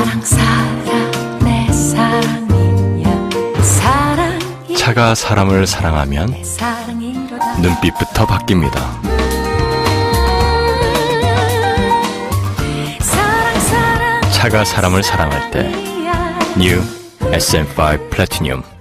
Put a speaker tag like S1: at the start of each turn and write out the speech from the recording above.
S1: 내 사랑이야.
S2: 차가 사람을 사랑하면 눈빛부터 바뀝니다. 차가 사람을 사랑할 때 New SM5 플래티늄